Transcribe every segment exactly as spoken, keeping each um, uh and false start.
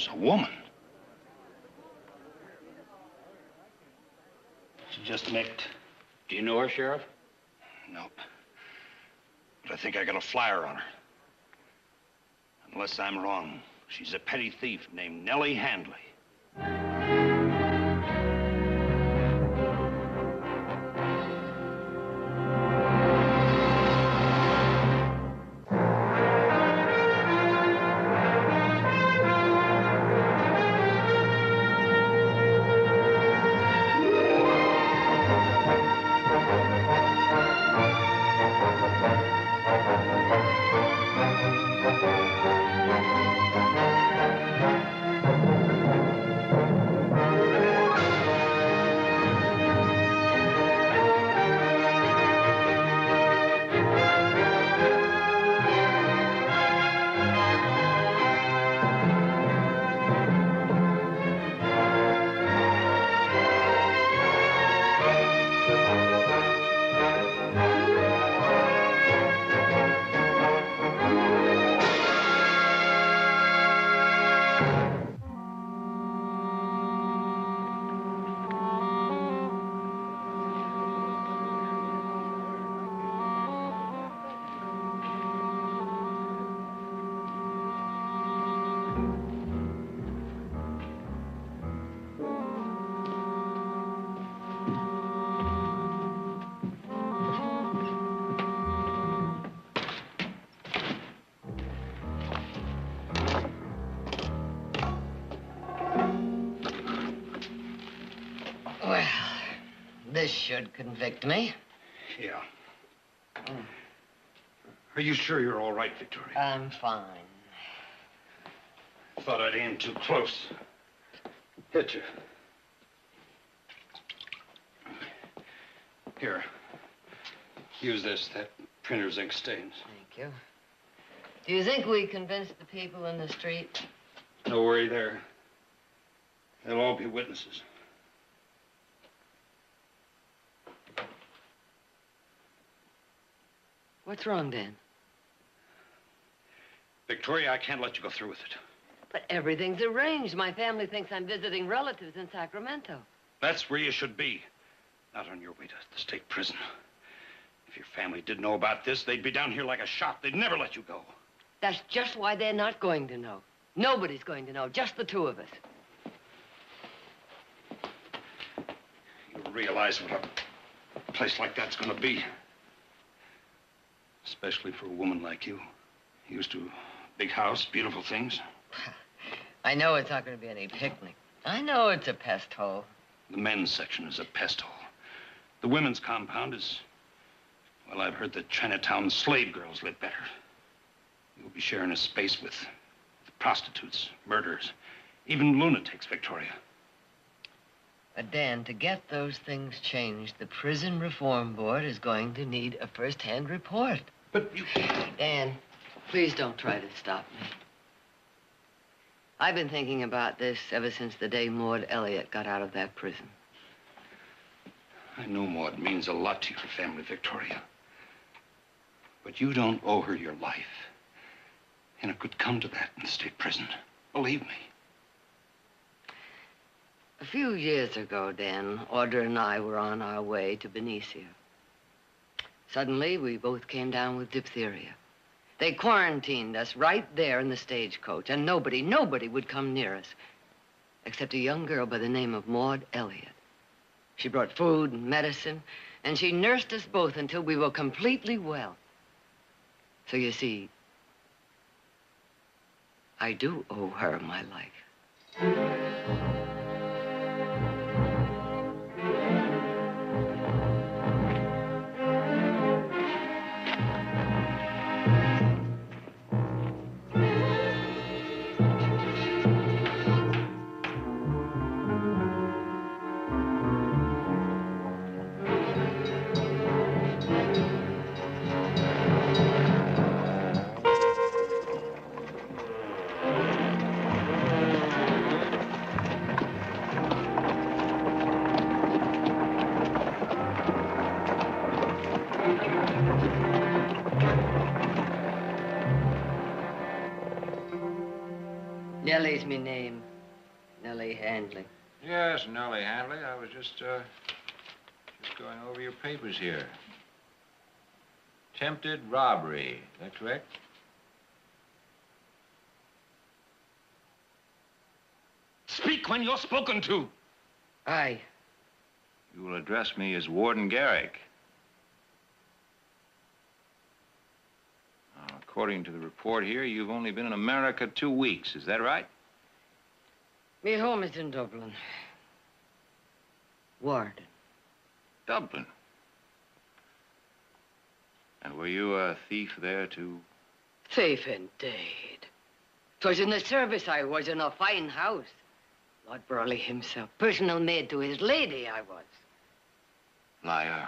house, a woman. She just nicked. Do you know her, Sheriff? Nope. But I think I got a flyer on her. Unless I'm wrong, she's a petty thief named Nellie Handley. This should convict me. Yeah. Mm. Are you sure you're all right, Victoria? I'm fine. Thought I'd aim too close. Hit you. Here. Use this. That printer's ink stains. Thank you. Do you think we convinced the people in the street? No worry there. They'll all be witnesses. What's wrong, Dan? Victoria, I can't let you go through with it. But everything's arranged. My family thinks I'm visiting relatives in Sacramento. That's where you should be. Not on your way to the state prison. If your family did know about this, they'd be down here like a shot. They'd never let you go. That's just why they're not going to know. Nobody's going to know, just the two of us. You realize what a place like that's going to be? Especially for a woman like you. Used to a big house, beautiful things. I know it's not going to be any picnic. I know it's a pest hole. The men's section is a pest hole. The women's compound is... Well, I've heard that Chinatown slave girls live better. You'll be sharing a space with, with prostitutes, murderers, even lunatics, Victoria. But, Dan, to get those things changed, the Prison Reform Board is going to need a first-hand report. But you... Dan, please don't try to stop me. I've been thinking about this ever since the day Maud Elliott got out of that prison. I know Maud means a lot to your family, Victoria. But you don't owe her your life. And it could come to that in the state prison. Believe me. A few years ago, Dan, Audra and I were on our way to Benicia. Suddenly, we both came down with diphtheria. They quarantined us right there in the stagecoach, and nobody, nobody would come near us, except a young girl by the name of Maud Elliott. She brought food and medicine, and she nursed us both until we were completely well. So you see, I do owe her my life. Nellie's me name. Nellie Handley. Yes, Nellie Handley. I was just, uh, just going over your papers here. Attempted robbery. Is that correct? Speak when you're spoken to. Aye. You will address me as Warden Garrick. Now, according to the report here, you've only been in America two weeks. Is that right? Me home is in Dublin. Warden. Dublin. And were you a thief there, too? Thief indeed. 'Twas in the service I was, in a fine house. Lord Burley himself, personal maid to his lady I was. Liar.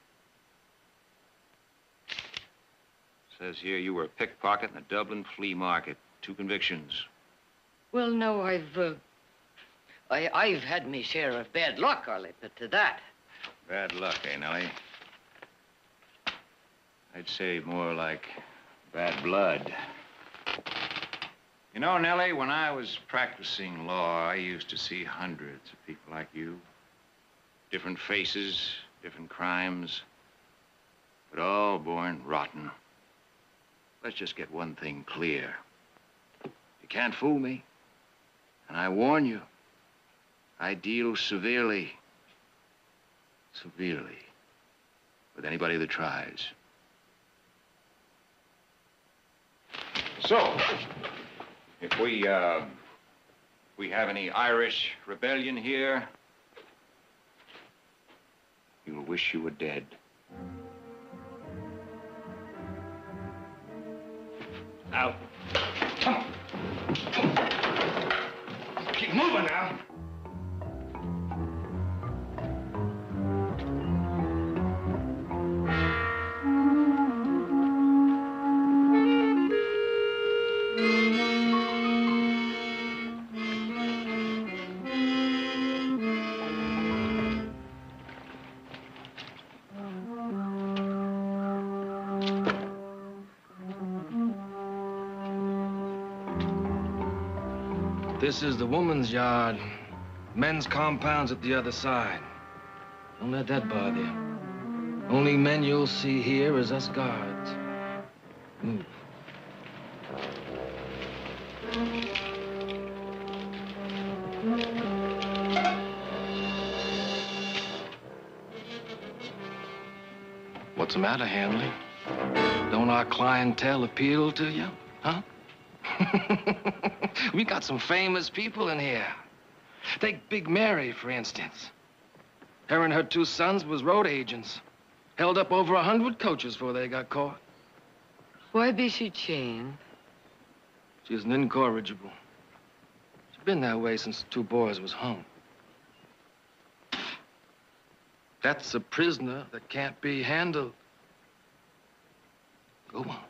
Says here you were a pickpocket in the Dublin flea market. Two convictions. Well, no, I've, uh, I, I've had me share of bad luck, I'll admit to that. Bad luck, eh, Nellie? I'd say more like bad blood. You know, Nellie, when I was practicing law, I used to see hundreds of people like you. Different faces, different crimes, but all born rotten. Let's just get one thing clear. You can't fool me. And I warn you, I deal severely, severely with anybody that tries. So, if we, uh, we have any Irish rebellion here, you'll wish you were dead. Now, come on. Come on. Keep moving now. This is the woman's yard. Men's compound's at the other side. Don't let that bother you. Only men you'll see here is us guards. Move. What's the matter, Handley? Don't our clientele appeal to you, huh? We got some famous people in here. Take Big Mary, for instance. Her and her two sons was road agents. Held up over a hundred coaches before they got caught. Why be she chained? She's an incorrigible. She's been that way since the two boys was hung. That's a prisoner that can't be handled. Go on.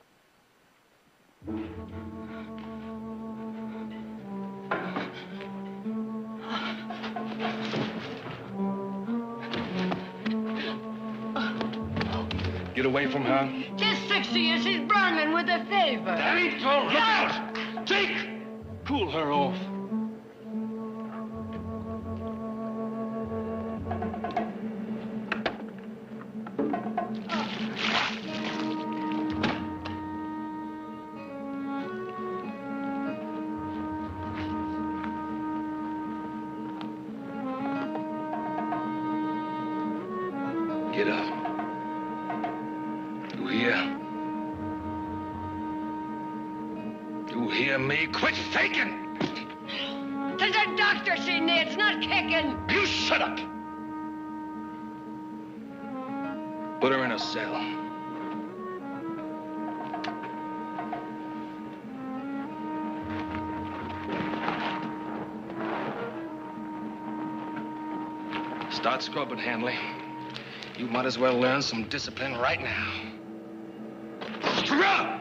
Get away from her. Just sixty years, she's burning with a fever. That ain't all. Look out! Take! Cool her off. Get up. You hear? You hear me? Quit faking! There's a doctor she needs, not kicking. You shut up! Put her in a cell. Start scrubbing, Handley. You might as well learn some discipline right now. Scrub!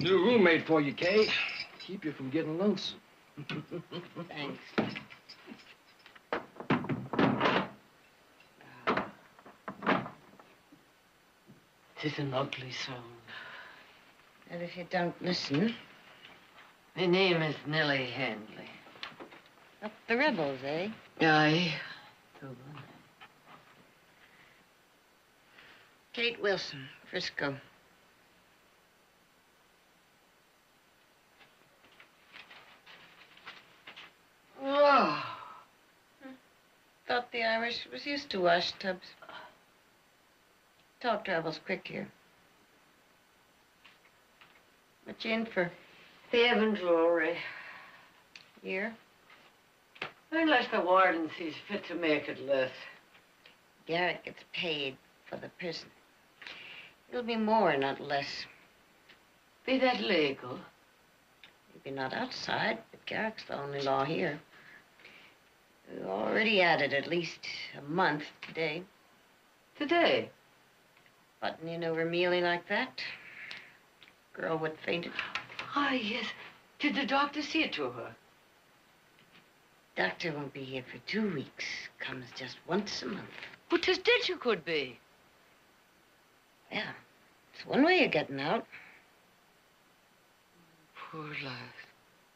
New roommate for you, Kay. Keep you from getting lonesome. Thanks. It's an ugly sound. And if you don't listen... My name is Nellie Handley. Up the rebels, eh? Aye. Kate Wilson, Frisco. Oh. Thought the Irish was used to wash tubs. Talk travels quick here. What you in for? Thieving jewelry. Here? Unless the warden sees fit to make it less. Garrett gets paid for the prison. It'll be more, not less. Be that legal? Maybe not outside, but Garrick's the only law here. We already added at least a month today. Today? Button in over Mealy like that. Girl would fainted. Ah, yes. Did the doctor see it to her? Doctor won't be here for two weeks. Comes just once a month. But 'tis ditch you could be. Yeah, it's one way of getting out. Poor life.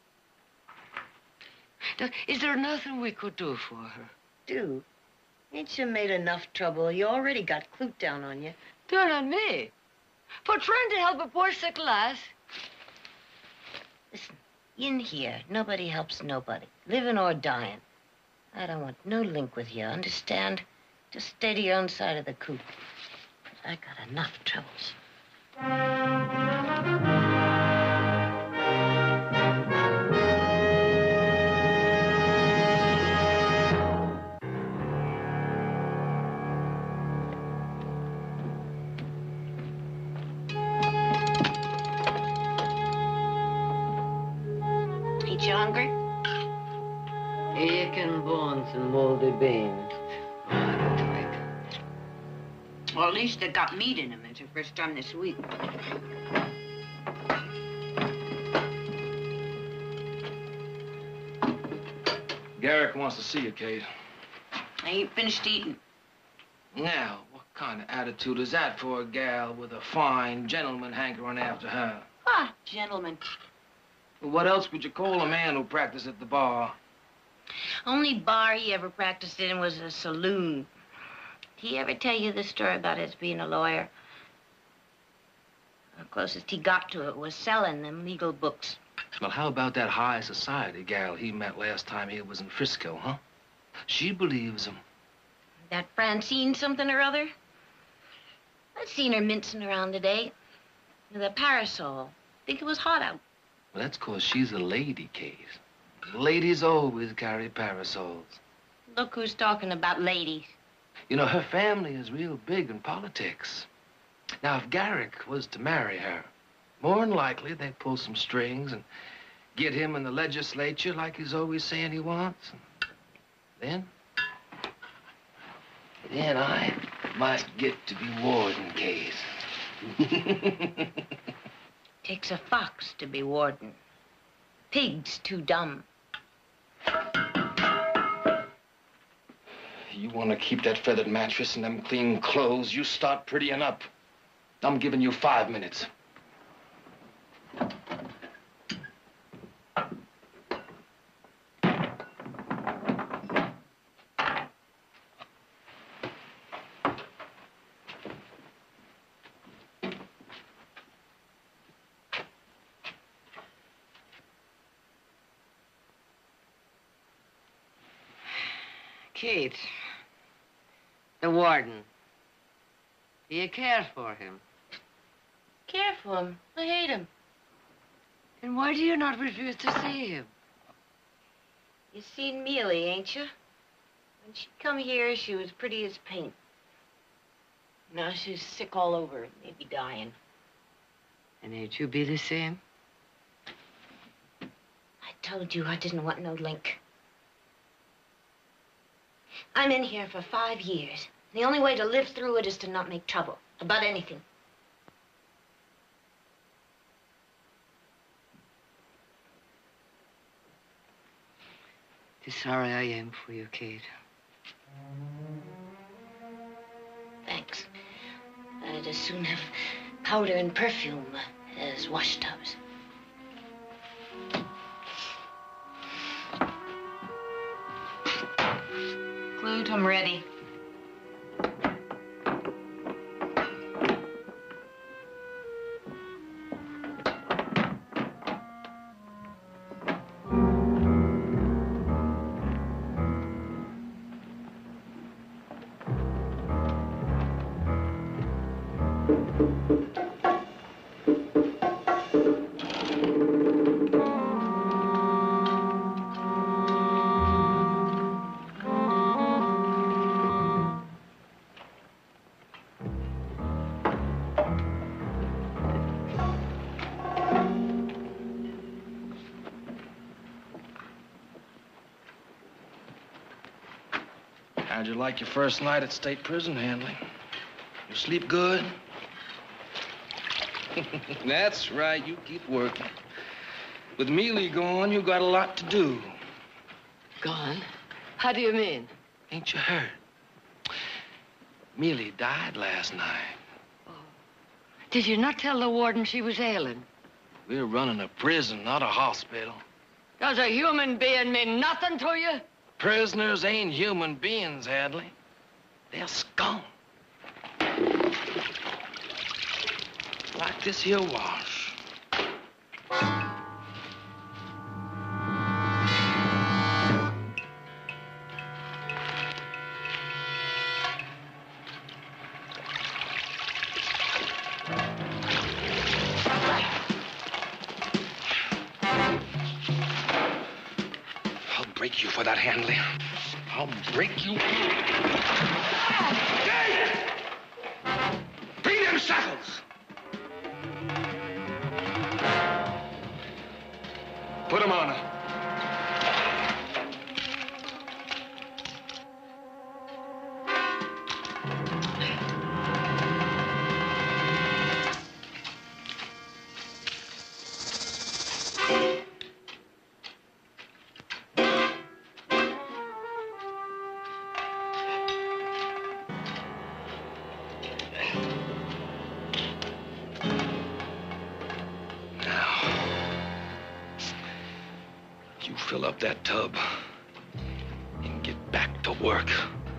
Now, is there nothing we could do for her? Do? Ain't you made enough trouble? You already got Clute down on you. Down on me? For trying to help a poor sick lass? Listen, in here, nobody helps nobody, living or dying. I don't want no link with you, understand? Just stay to your own side of the coop. I got enough troubles. Ain't you hungry? Aching bones and moldy beans. Well, at least they got meat in them. It's the first time this week. Garrick wants to see you, Kate. I ain't finished eating. Now, what kind of attitude is that for a gal with a fine gentleman hankering after her? Ah, gentlemen. Well, what else would you call a man who practiced at the bar? Only bar he ever practiced in was a saloon. Did he ever tell you the story about his being a lawyer? The closest he got to it was selling them legal books. Well, how about that high society gal he met last time he was in Frisco, huh? She believes him. That Francine something or other? I've seen her mincing around today with a parasol. Think it was hot out. Well, that's 'cause she's a lady, Kate. Ladies always carry parasols. Look who's talking about ladies. You know, her family is real big in politics. Now, if Garrick was to marry her, more than likely they'd pull some strings and get him in the legislature like he's always saying he wants. Then, then I might get to be warden, Kate. Takes a fox to be warden. Pig's too dumb. You want to keep that feathered mattress and them clean clothes, you start prettying up. I'm giving you five minutes. Kate, the warden. Do you care for him? Care for him. I hate him. Then why do you not refuse to see him? You seen Mealy, ain't you? When she come here, she was pretty as paint. Now she's sick all over, maybe dying. And ain't you be the same? I told you I didn't want no link. I'm in here for five years. The only way to live through it is to not make trouble about anything. 'Tis sorry I am for you, Kate. Thanks. I'd as soon have powder and perfume as wash tubs. Clute, I'm ready. How'd you like your first night at state prison, Handley? You sleep good? That's right, you keep working. With Mealy gone, you got a lot to do. Gone? How do you mean? Ain't you heard? Mealy died last night. Oh. Did you not tell the warden she was ailing? We're running a prison, not a hospital. Does a human being mean nothing to you? Prisoners ain't human beings, Hadley. They're scum. Like this here wash. I'll break you for that, Handley. I'll break you. Hey! Bring them shackles! Put them on her. Fill up that tub and get back to work.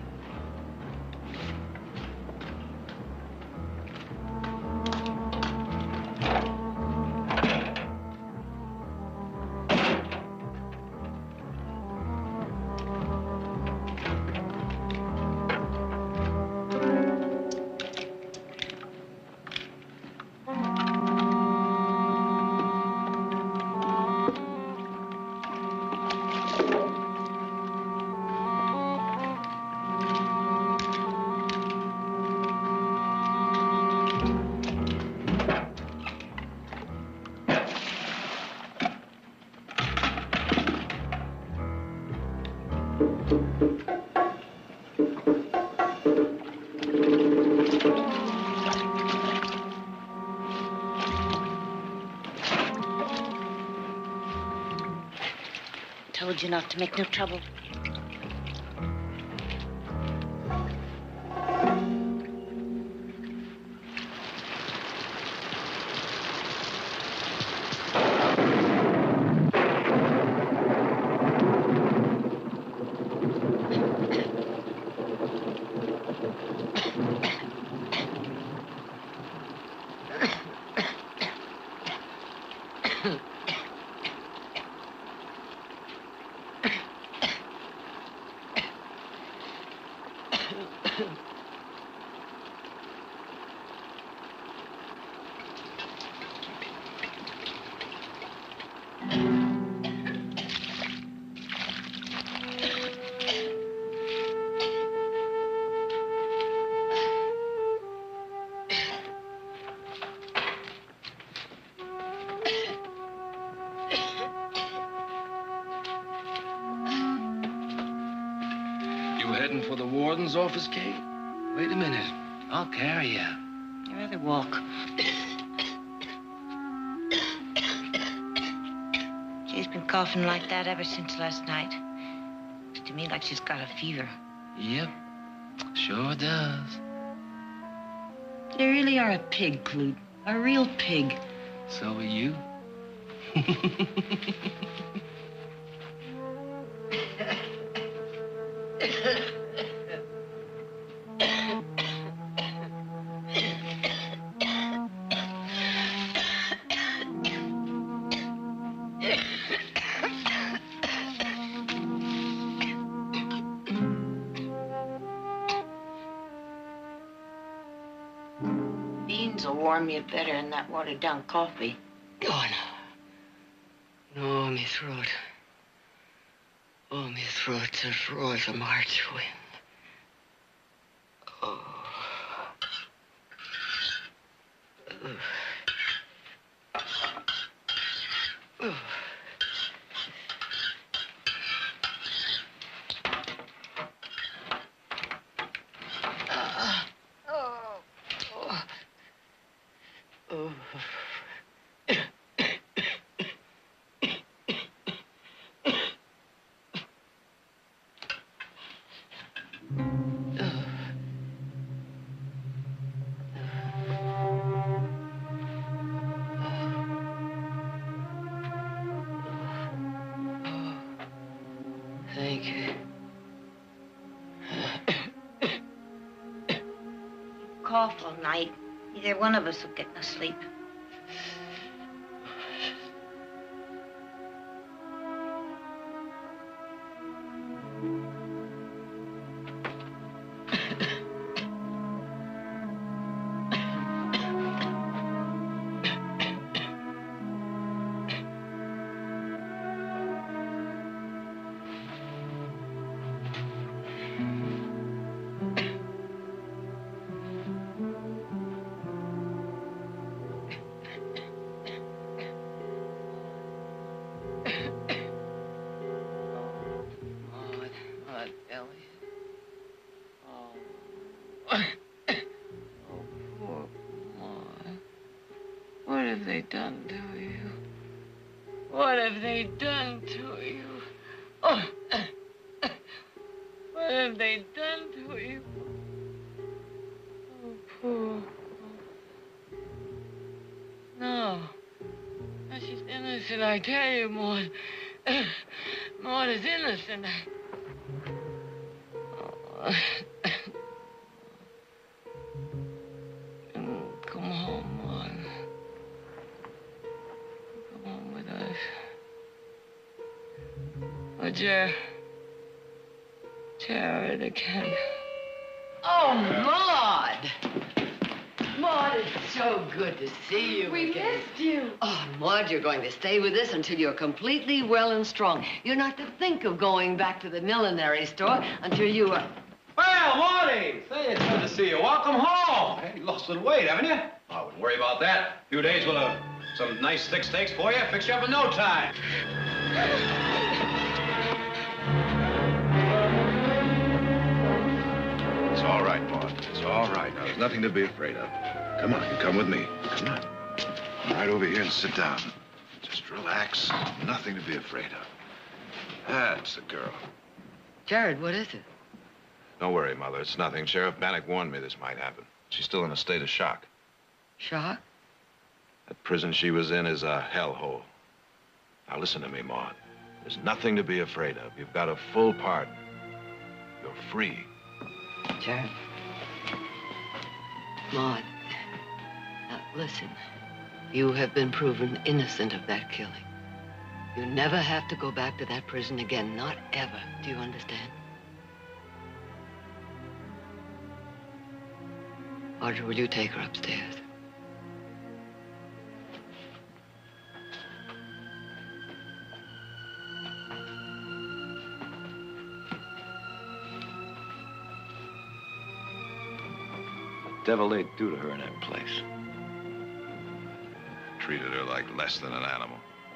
Told you not to make no trouble. Heading for the warden's office, Kate? Wait a minute. I'll carry you. I'd rather walk. She's been coughing like that ever since last night. to me like she's got a fever. Yep, sure does. You really are a pig, Clute. A real pig. So are you. Beans will warm you better than that watered-down coffee. Oh, no. No, my throat. Oh, my throat's as raw as a March wind. Oh. Ugh. Ugh. Ah. Oh. Oh. Oh. Thank you. Cough all night. Either one of us will get no sleep. What have they done to you? What have they done to you? Oh, what have they done to you? Oh, poor. No. No, she's innocent, I tell you, Maud. Maud is innocent. Oh. Come home, Maud. Come home with us. Oh, Jer. Jared again. Oh, Maud! Maud, it's so good to see you We again. missed you. Oh, Maud, you're going to stay with us until you're completely well and strong. You're not to think of going back to the millinery store until you are... Well, Marty! Say, it's good to see you. Welcome home. Hey, you lost a little weight, haven't you? I wouldn't worry about that. A few days, we'll have some nice thick steaks for you. Fix you up in no time. It's all right, Maud. It's all right. Now, there's nothing to be afraid of. Come on, you come with me. Come on. Come right over here and sit down. Just relax. Nothing to be afraid of. That's the girl. Jared, what is it? Don't worry, Mother. It's nothing. Sheriff Bannock warned me this might happen. She's still in a state of shock. Shock? That prison she was in is a hellhole. Now, listen to me, Maud. There's nothing to be afraid of. You've got a full pardon. You're free. Jared. Maud. Now, listen. You have been proven innocent of that killing. You never have to go back to that prison again. Not ever. Do you understand? Audrey, will you take her upstairs? Devil they'd do to her in that place. Treated her like less than an animal.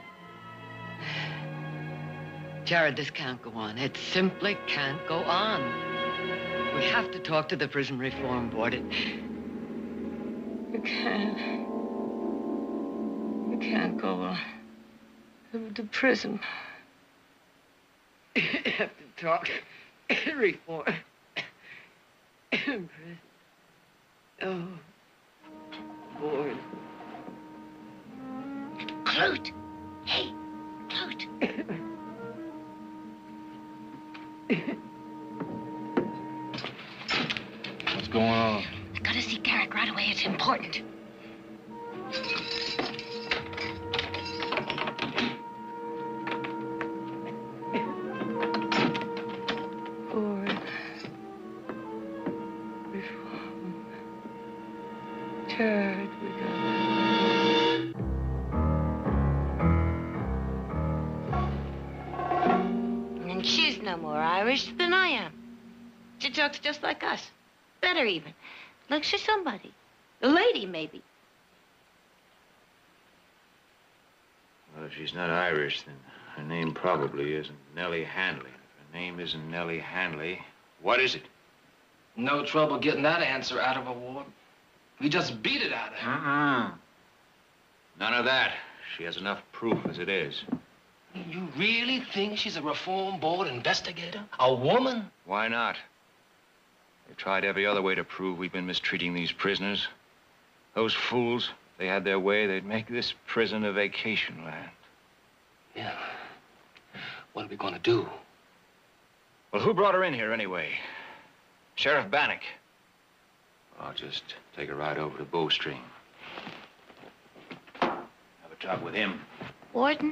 Jared, this can't go on. It simply can't go on. We have to talk to the Prison Reform Board. It... You can't. You can't go on. The, the prison. You have to talk reform. Prison. Oh, bored. Clute! Hey, Clute! What's going on? I gotta see Garrick right away. It's important. Bored. Reform. Tired. We got. And she's no more Irish than I am. She talks just like us. Better even. Like she's somebody. A lady, maybe. Well, if she's not Irish, then her name probably isn't Nellie Handley. If her name isn't Nellie Handley, what is it? No trouble getting that answer out of her, Ward. We just beat it out of her. Uh-uh. None of that. She has enough proof as it is. You really think she's a reform board investigator? A woman? Why not? They've tried every other way to prove we've been mistreating these prisoners. Those fools, if they had their way, they'd make this prison a vacation land. Yeah. What are we gonna do? Well, who brought her in here anyway? Sheriff Bannock. I'll just take a ride over to Bowstring. Have a talk with him. Warden?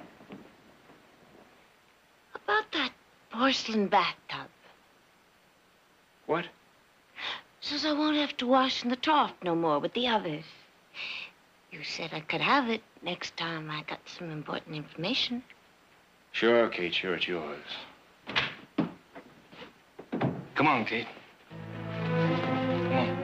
About that porcelain bathtub. What? Says I won't have to wash in the trough no more with the others. You said I could have it next time I got some important information. Sure, Kate, sure, it's yours. Come on, Kate. Come on.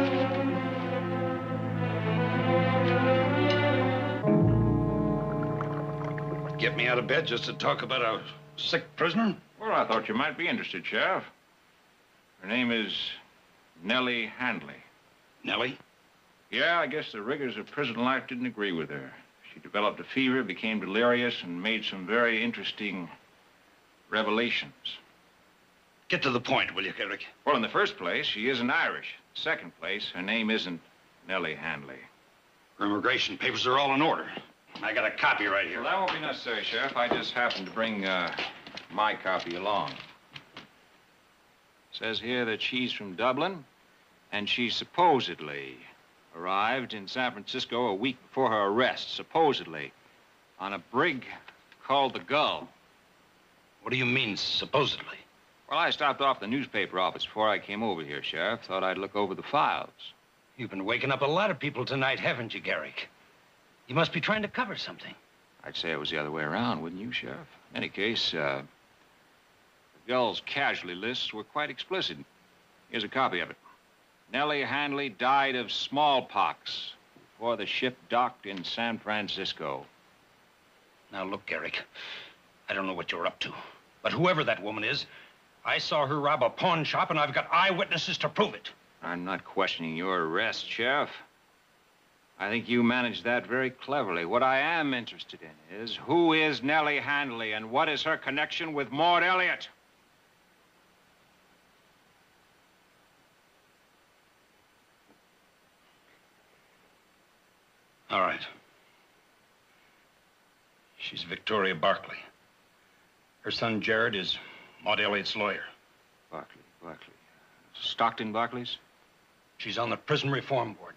Get me out of bed just to talk about a sick prisoner? Well, I thought you might be interested, Sheriff. Her name is Nellie Handley. Nellie? Yeah, I guess the rigors of prison life didn't agree with her. She developed a fever, became delirious, and made some very interesting revelations. Get to the point, will you, Garrick? Well, in the first place, she isn't Irish. Second place, her name isn't Nellie Handley. Her immigration papers are all in order. I got a copy right here. Well, that won't be necessary, Sheriff. I just happened to bring uh, my copy along. Says here that she's from Dublin, and she supposedly arrived in San Francisco a week before her arrest, supposedly, on a brig called the Gull. What do you mean, supposedly? Well, I stopped off the newspaper office before I came over here, Sheriff. Thought I'd look over the files. You've been waking up a lot of people tonight, haven't you, Garrick? You must be trying to cover something. I'd say it was the other way around, wouldn't you, Sheriff? In any case, uh, the Gull's casualty lists were quite explicit. Here's a copy of it. Nellie Handley died of smallpox before the ship docked in San Francisco. Now, look, Garrick, I don't know what you're up to, but whoever that woman is, I saw her rob a pawn shop, and I've got eyewitnesses to prove it. I'm not questioning your arrest, Sheriff. I think you managed that very cleverly. What I am interested in is who is Nellie Handley and what is her connection with Maud Elliott? All right. She's Victoria Barkley. Her son, Jared, is Maud Elliott's lawyer. Barkley, Barkley. Stockton Barkley's? She's on the prison reform board.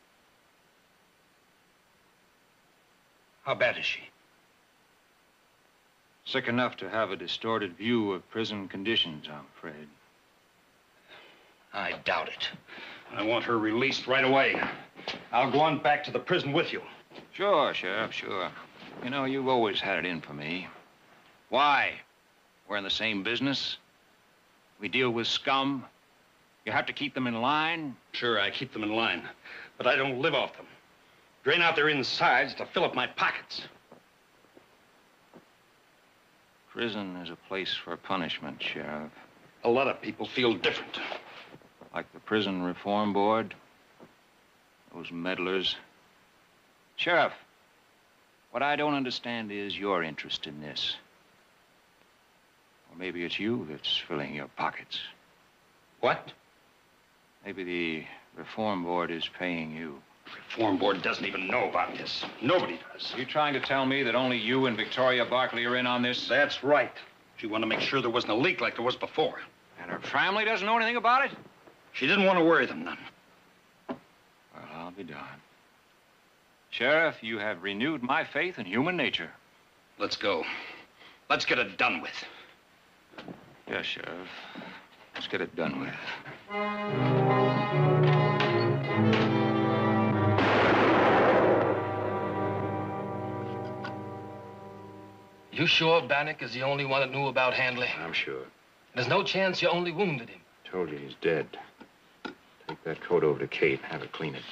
How bad is she? Sick enough to have a distorted view of prison conditions, I'm afraid. I doubt it. I want her released right away. I'll go on back to the prison with you. Sure, Sheriff, sure. You know, you've always had it in for me. Why? We're in the same business. We deal with scum. You have to keep them in line. Sure, I keep them in line, but I don't live off them. Drain out their insides to fill up my pockets. Prison is a place for punishment, Sheriff. A lot of people feel different. Like the Prison Reform Board. Those meddlers. Sheriff, what I don't understand is your interest in this. Or maybe it's you that's filling your pockets. What? Maybe the Reform Board is paying you. Reform Board doesn't even know about this. Nobody does. You trying to tell me that only you and Victoria Barkley are in on this? That's right. She wanted to make sure there wasn't a leak like there was before. And her family doesn't know anything about it? She didn't want to worry them none. Well, I'll be darned. Sheriff, you have renewed my faith in human nature. Let's go. Let's get it done with. Yes, Sheriff. Let's get it done with. You sure Bannock is the only one that knew about Handley? I'm sure. There's no chance you only wounded him. Told you he's dead. Take that coat over to Kate and have her clean it.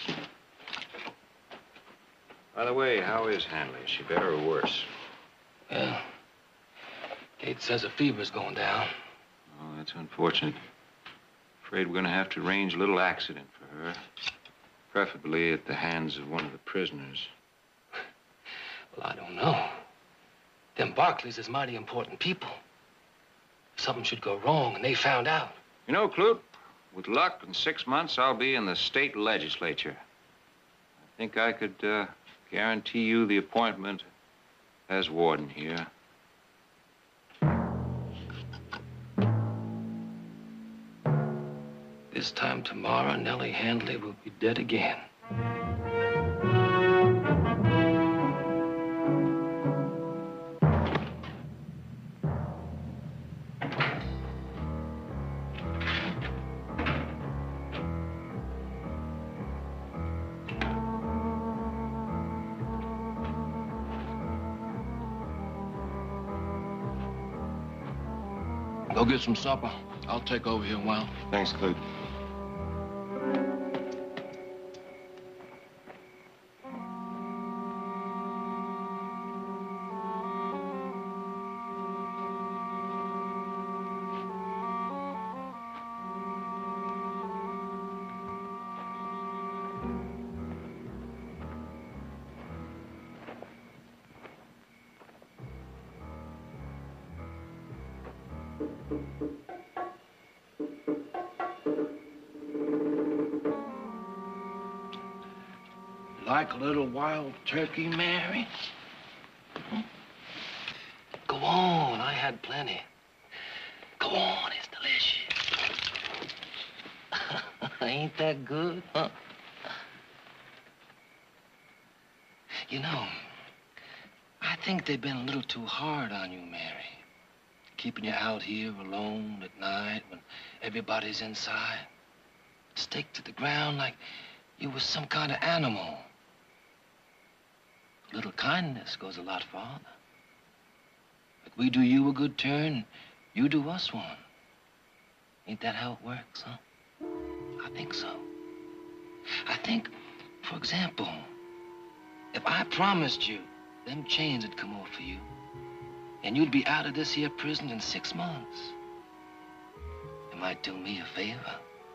By the way, how is Handley? Is she better or worse? Well, Kate says her fever's going down. Oh, that's unfortunate. Afraid we're going to have to arrange a little accident for her. Preferably at the hands of one of the prisoners. Well, I don't know. Them Barkleys is mighty important people. If something should go wrong and they found out. You know, Clute, with luck, in six months, I'll be in the state legislature. I think I could uh, guarantee you the appointment as warden here. This time tomorrow, Nellie Handley will be dead again. Go get some supper. I'll take over here a while. Thanks, Clute. Like a little wild turkey, Mary? Hmm? Go on, I had plenty. Go on, it's delicious. Ain't that good, huh? You know, I think they've been a little too hard on you, Mary. Keeping you out here alone at night when everybody's inside. Stick to the ground like you was some kind of animal. A little kindness goes a lot farther. Like we do you a good turn, you do us one. Ain't that how it works, huh? I think so. I think, for example, if I promised you them chains would come off for you, and you'd be out of this here prison in six months, you might do me a favor.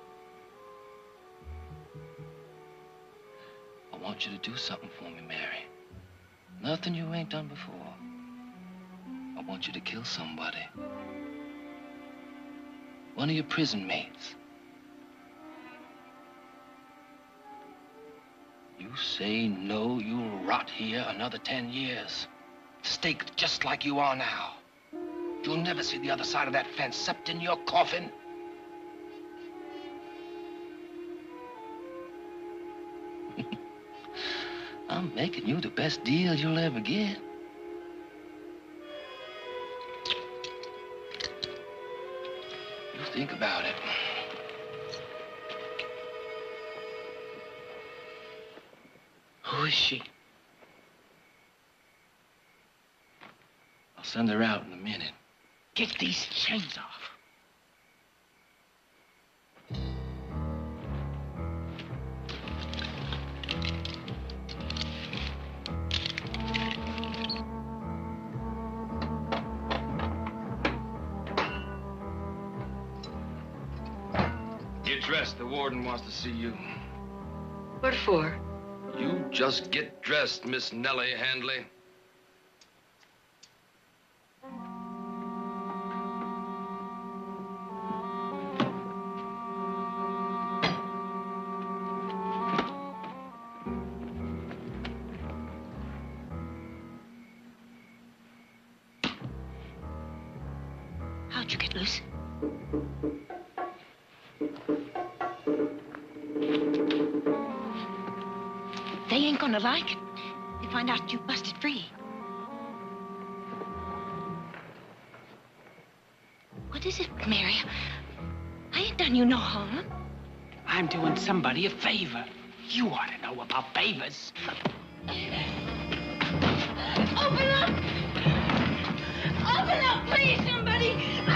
I want you to do something for me, Mary. Nothing you ain't done before. I want you to kill somebody. One of your prison mates. You say no, you'll rot here another ten years. Staked just like you are now. You'll never see the other side of that fence except in your coffin. I'm making you the best deal you'll ever get. You think about it. Who is she? I'll send her out in a minute. Get these chains off. Get dressed. The warden wants to see you. What for? You just get dressed, Miss Nellie Handley. loose. They ain't gonna like it. They find out you busted free. What is it, Mary? I ain't done you no harm. I'm doing somebody a favor. You ought to know about favors. Open up! Open up, please, somebody!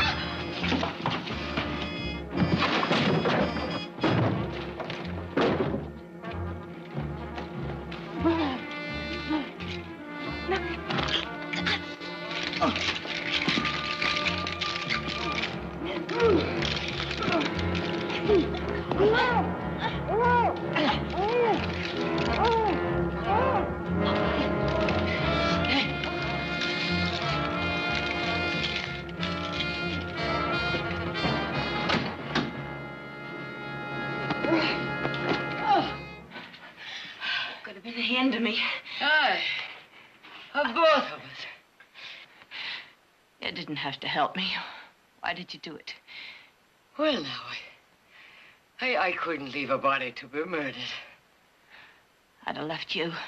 Could have been the end of me. Aye. Of both of us. You didn't have to help me. Why did you do it? Well, now, I, I, I couldn't leave a body to be murdered. I'd have left you.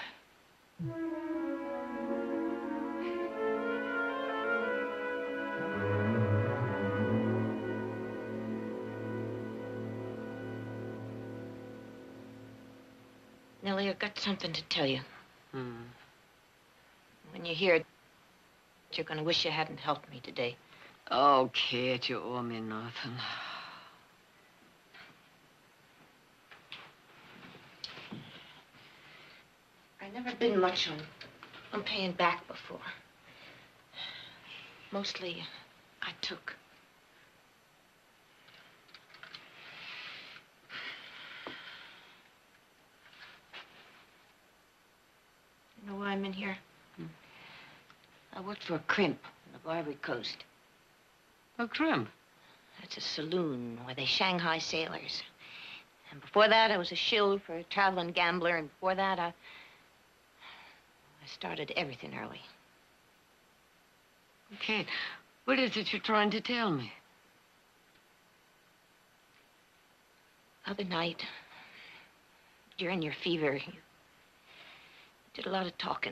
Nellie, I've got something to tell you. Hmm. When you hear it, you're gonna wish you hadn't helped me today. Oh, Kate, you owe me nothing. I've never been much on, on paying back before. Mostly, I took. You know why I'm in here? Hmm. I worked for a crimp on the Barbary Coast. A crimp? That's a saloon where they Shanghai sailors. And before that, I was a shill for a traveling gambler. And before that, I... I started everything early. Kate, what is it you're trying to tell me? Other night, during your fever, you did a lot of talking.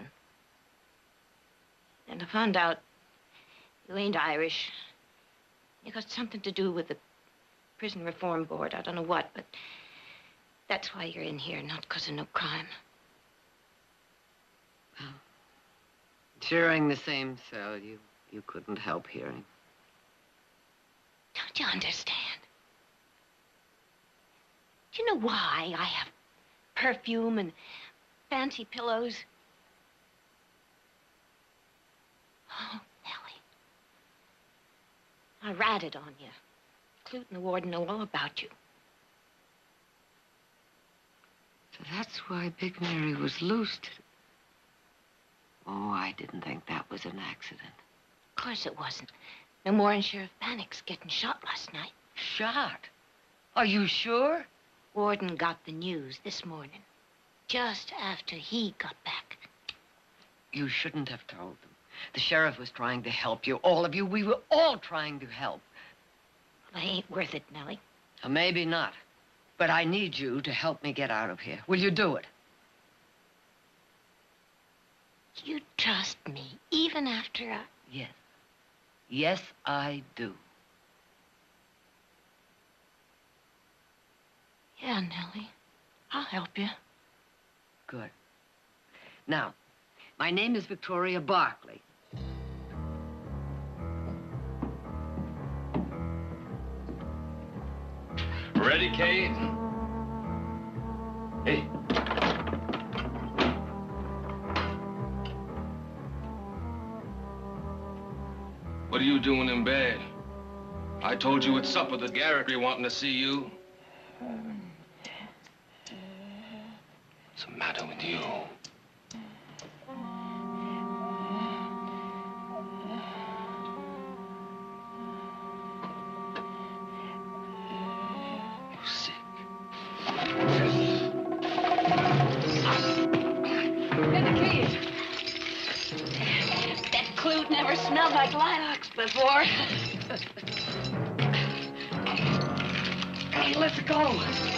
And I found out you ain't Irish. You got something to do with the Prison Reform Board. I don't know what, but that's why you're in here, not because of no crime. Well, sharing the same cell, you, you couldn't help hearing. Don't you understand? Do you know why I have perfume and fancy pillows? Oh, Nellie. I ratted on you. Clute and the warden know all about you. So that's why Big Mary was loosed. Oh, I didn't think that was an accident. Of course it wasn't. No more than Sheriff Bannock's getting shot last night. Shot? Are you sure? Warden got the news this morning, just after he got back. You shouldn't have told them. The sheriff was trying to help you, all of you. We were all trying to help. Well, I ain't worth it, Nellie. Or maybe not. But I need you to help me get out of here. Will you do it? You trust me, even after I... Yes. Yes, I do. Yeah, Nellie. I'll help you. Good. Now, my name is Victoria Barkley. Ready, Kate? Hey. What are you doing in bed? I told you at supper that Garrett be wanting to see you. What's the matter with you? You sick? Get the keys. That Clute never smelled like lilacs before. Hey, let's go.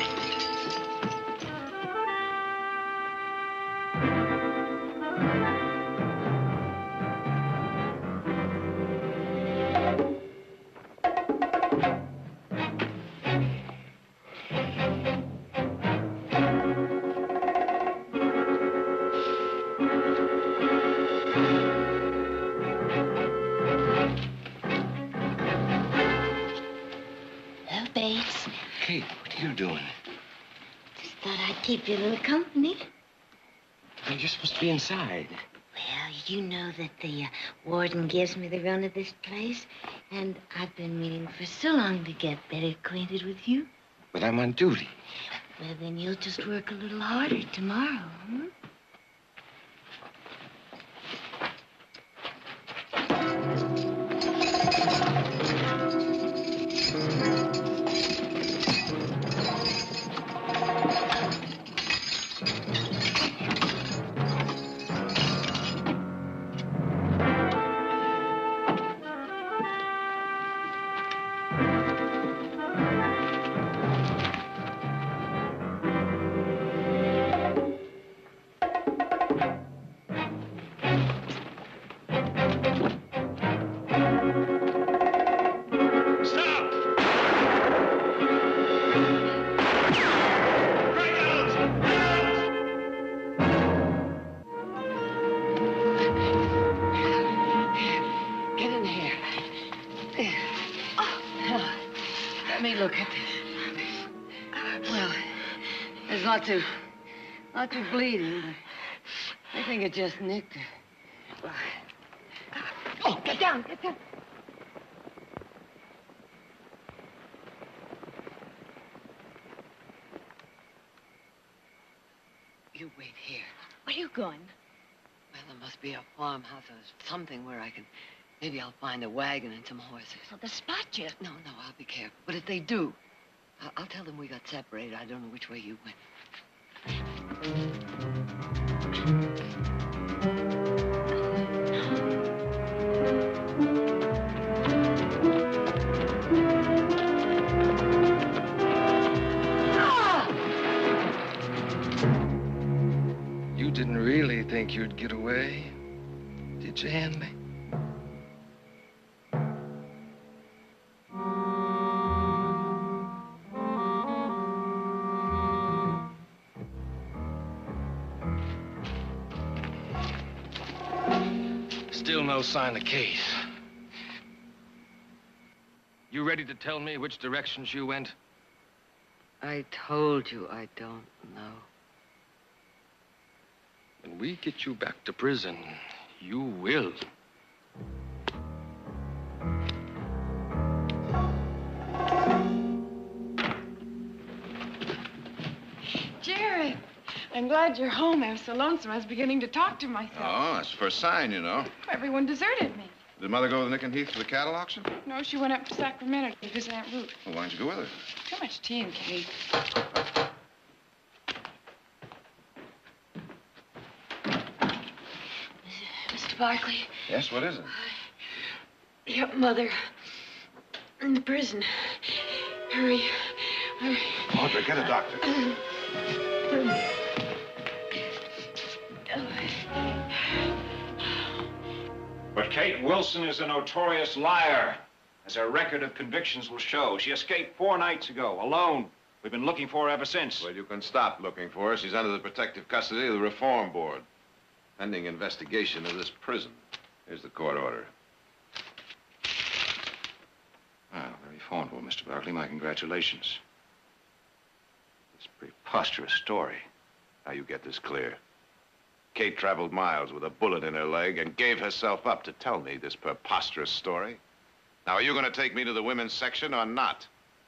Hello, Bates. Kate, what are you doing? Just thought I'd keep you a little company. You're supposed to be inside. Well, you know that the uh, warden gives me the run of this place, and I've been meaning for so long to get better acquainted with you. But I'm on duty. Well, then you'll just work a little harder tomorrow, hmm? Get in here. Oh. Let me look at this. Well, there's not too, not too bleeding, but I think it just nicked her. Oh, get down, get down. You wait here. Where are you going? Well, there must be a farmhouse or something where I can... Maybe I'll find a wagon and some horses. Well, they'll spot you. No, no, I'll be careful. But if they do, I'll, I'll tell them we got separated. I don't know which way you went. You didn't really think you'd get away, did you, Hanley? Still no sign of Kate. You ready to tell me which direction she went? I told you I don't know. When we get you back to prison, you will. Jerry, I'm glad you're home. I was so lonesome I was beginning to talk to myself. Oh, that's the first sign, you know. Everyone deserted me. Did Mother go with Nick and Heath for the cattle auction? No, she went up to Sacramento to visit Aunt Ruth. Well, why don't you go with her? Too much tea and cake. Mister Barkley, Yes, what is it? your mother in the prison. Hurry, hurry. Audrey, get a doctor. But Kate Wilson is a notorious liar, as her record of convictions will show. She escaped four nights ago, alone. We've been looking for her ever since. Well, you can stop looking for her. She's under the protective custody of the Reform Board, pending investigation of this prison. Here's the court order. Well, very formidable, Mister Barkley. My congratulations. It's a preposterous story. Now you get this clear. Kate traveled miles with a bullet in her leg and gave herself up to tell me this preposterous story. Now, are you going to take me to the women's section or not?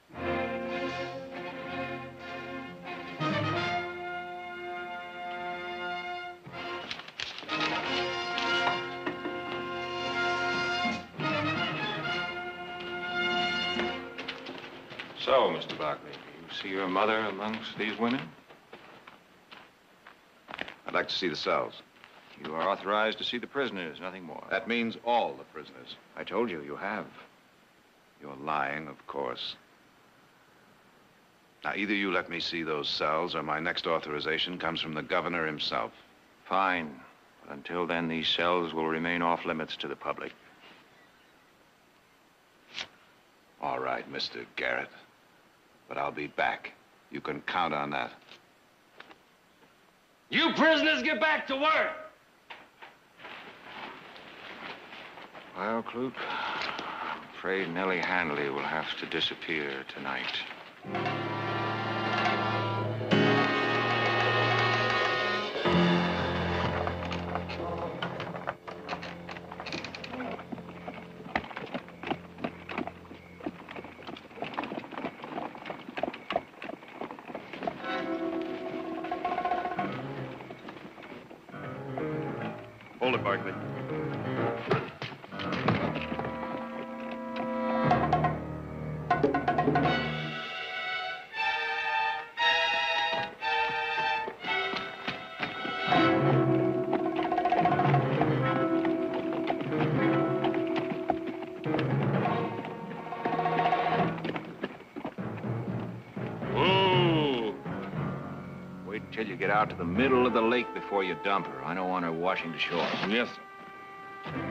So, Mister Barkley, you see your mother amongst these women? I'd like to see the cells. You are authorized to see the prisoners, nothing more. That means all the prisoners. I told you, you have. You're lying, of course. Now, either you let me see those cells, or my next authorization comes from the governor himself. Fine. But until then, these cells will remain off limits to the public. All right, Mister Garrett. But I'll be back. You can count on that. You prisoners get back to work! Well, Clute, I'm afraid Nellie Handley will have to disappear tonight. Hold it, Barkley. Wait until you get out to the middle of the lake before you dump her. I don't want her washing the shore. Yes, sir.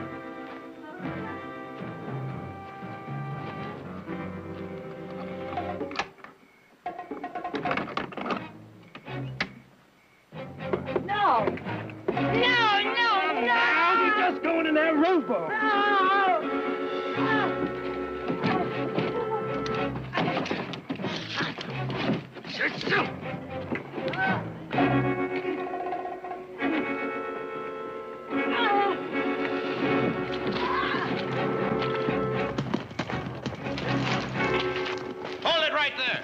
No! No, no, no! Now we're just going in that rowboat. Sit still. Hold it right there.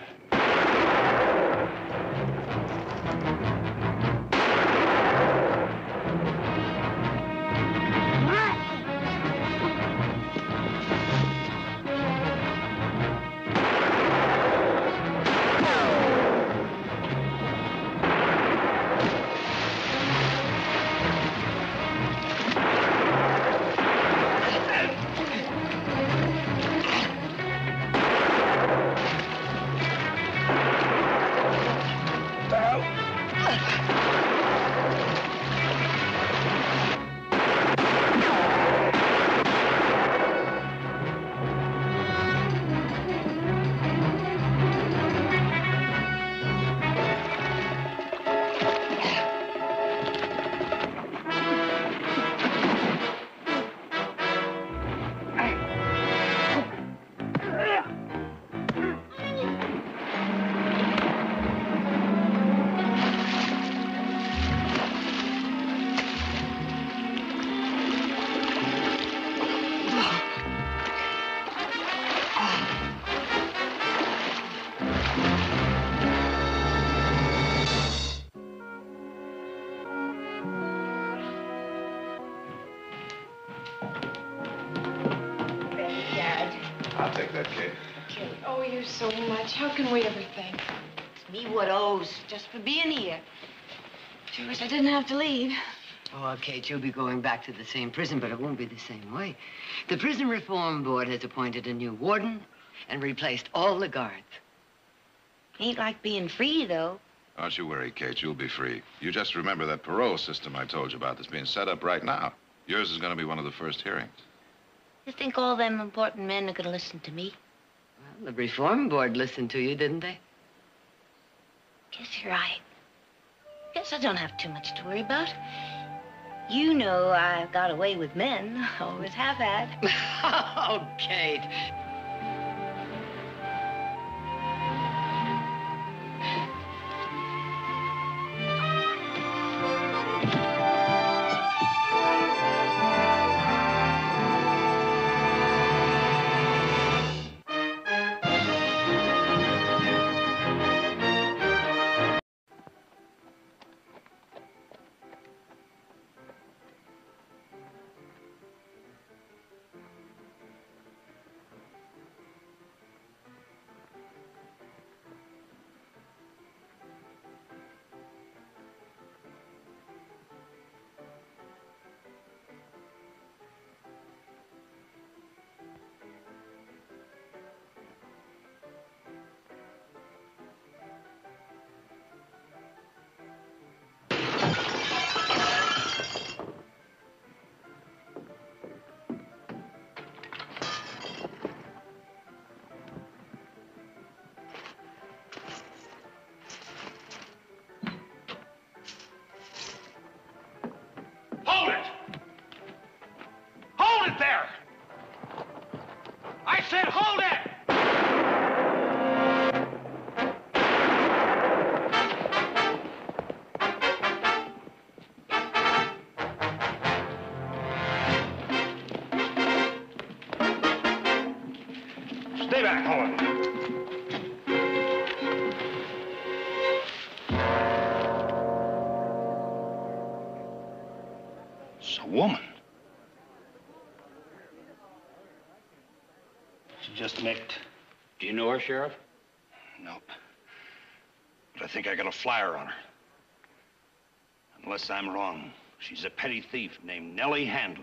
I'll take that, Kate. Kate, oh, you so much. How can we ever thank you? It's me what owes, just for being here. Sure wish I didn't have to leave. Oh, Kate, you'll be going back to the same prison, but it won't be the same way. The Prison Reform Board has appointed a new warden and replaced all the guards. Ain't like being free, though. Don't you worry, Kate. You'll be free. You just remember that parole system I told you about that's being set up right now. Yours is going to be one of the first hearings. You think all them important men are gonna listen to me? Well, the Reform Board listened to you, didn't they? Guess you're right. Guess I don't have too much to worry about. You know I've got away with men. Always have had. Oh, Kate. A woman? She just nicked. Do you know her, Sheriff? Nope. But I think I got a flyer on her. Unless I'm wrong, she's a petty thief named Nellie Handley.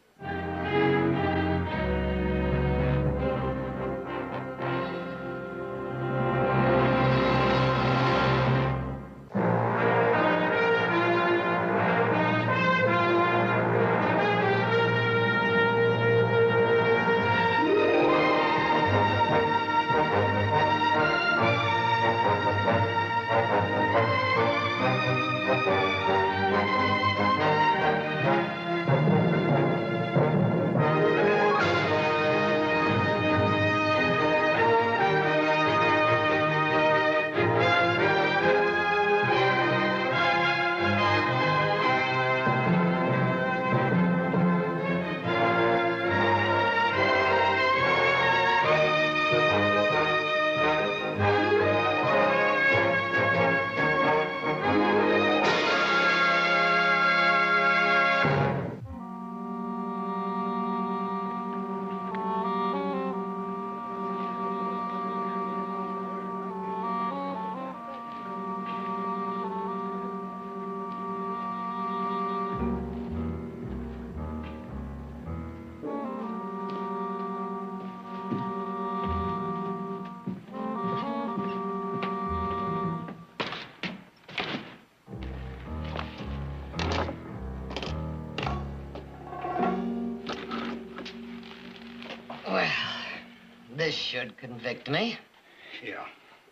This should convict me. Yeah.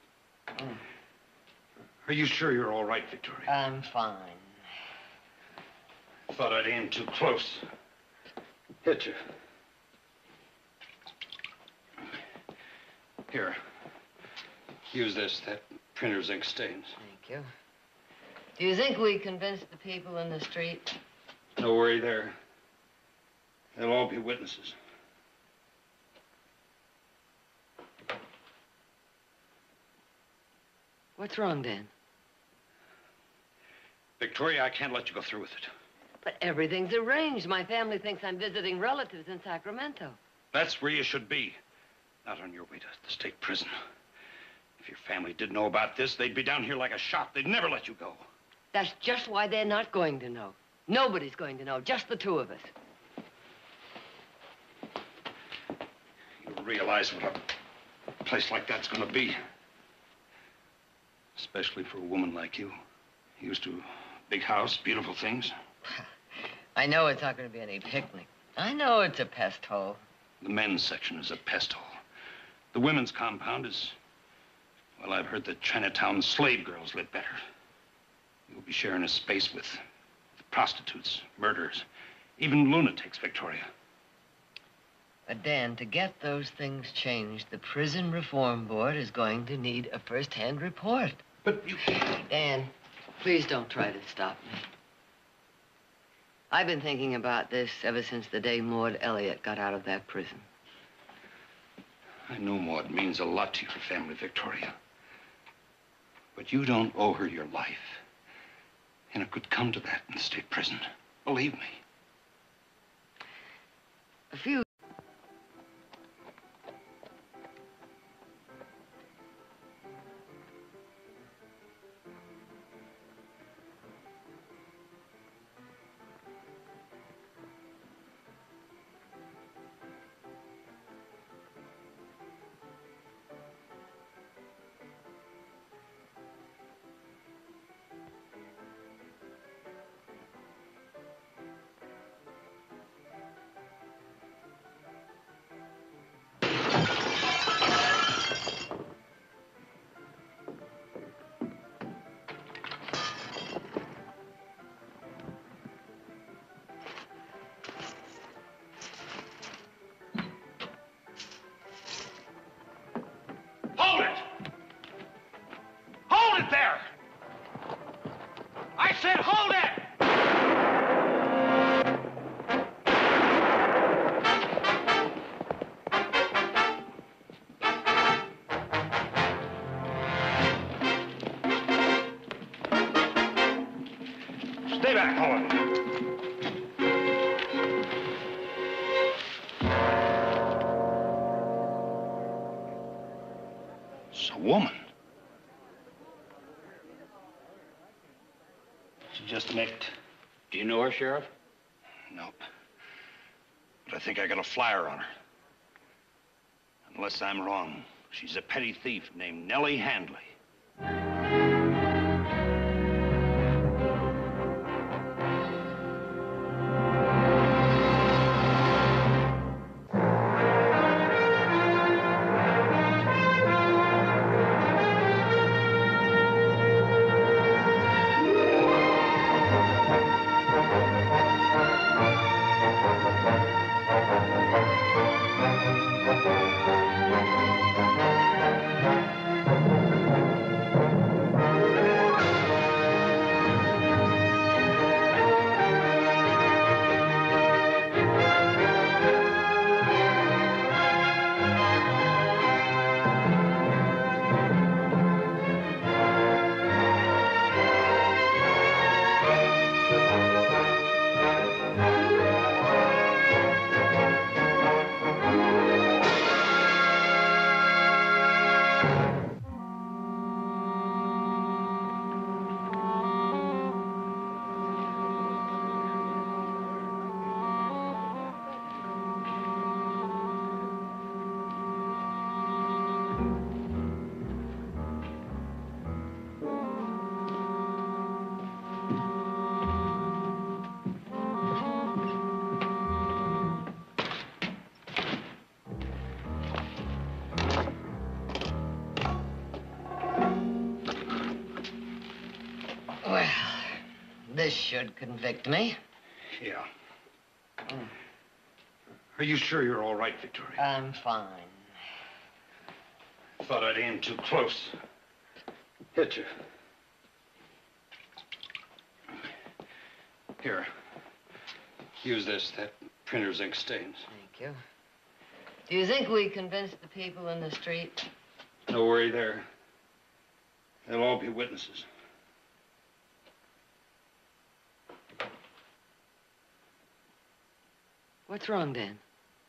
Are you sure you're all right, Victoria? I'm fine. Thought I'd aim too close. Hit you. Here. Use this. That printer's ink stains. Thank you. Do you think we convinced the people in the street? No worry there. They'll all be witnesses. What's wrong, Dan? Victoria, I can't let you go through with it. But everything's arranged. My family thinks I'm visiting relatives in Sacramento. That's where you should be. Not on your way to the state prison. If your family did know about this, they'd be down here like a shot. They'd never let you go. That's just why they're not going to know. Nobody's going to know, just the two of us. You realize what a place like that's going to be? Especially for a woman like you. Used to a big house, beautiful things. I know it's not going to be any picnic. I know it's a pest hole. The men's section is a pest hole. The women's compound is... Well, I've heard that Chinatown slave girls live better. You'll be sharing a space with, with prostitutes, murderers, even lunatics, Victoria. But, Dan, to get those things changed, the Prison Reform Board is going to need a first-hand report. But you... Dan, please don't try to stop me. I've been thinking about this ever since the day Maud Elliott got out of that prison. I know Maud means a lot to your family, Victoria. But you don't owe her your life. And it could come to that in the state prison. Believe me. A few... Hold it! Hold it there! I said hold it! Stay back, Howard. woman. She just nicked. Do you know her, Sheriff? Nope. But I think I got a flyer on her. Unless I'm wrong, she's a petty thief named Nellie Handley. Well, this should convict me. Yeah. Are you sure you're all right, Victoria? I'm fine. Thought I'd aim too close. Hit you. Here. Use this. That printer's ink stains. Thank you. Do you think we convinced the people in the street? No worry there. They'll all be witnesses. What's wrong, Dan?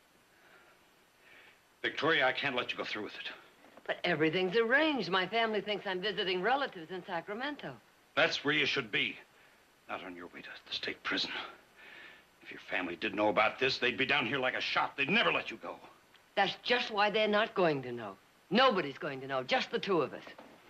Victoria, I can't let you go through with it. But everything's arranged. My family thinks I'm visiting relatives in Sacramento. That's where you should be. Not on your way to the state prison. If your family did know about this, they'd be down here like a shot. They'd never let you go. That's just why they're not going to know. Nobody's going to know, just the two of us.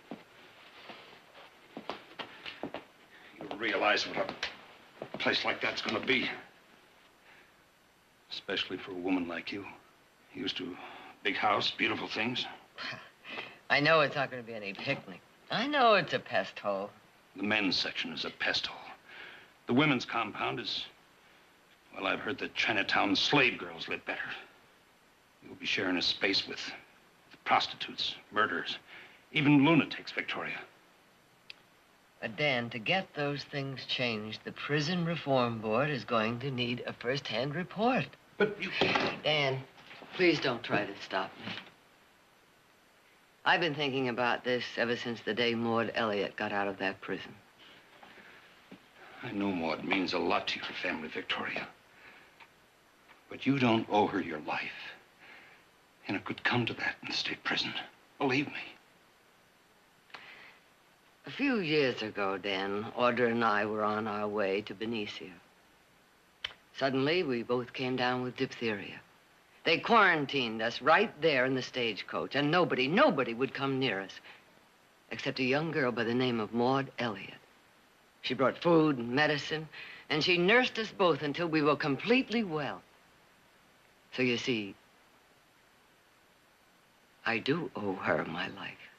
You realize what a place like that's going to be. Especially for a woman like you. Used to a big house, beautiful things. I know it's not going to be any picnic. I know it's a pest hole. The men's section is a pest hole. The women's compound is... Well, I've heard that Chinatown slave girls live better. You'll be sharing a space with, with prostitutes, murderers, even lunatics, Victoria. But, Dan, to get those things changed, the Prison Reform Board is going to need a first-hand report. But you... Dan, please don't try to stop me. I've been thinking about this ever since the day Maud Elliott got out of that prison. I know Maud means a lot to your family, Victoria. But you don't owe her your life. And it could come to that in the state prison. Believe me. A few years ago, Dan, Audra and I were on our way to Benicia. Suddenly, we both came down with diphtheria. They quarantined us right there in the stagecoach, and nobody, nobody would come near us, except a young girl by the name of Maud Elliott. She brought food and medicine, and she nursed us both until we were completely well. So you see, I do owe her my life.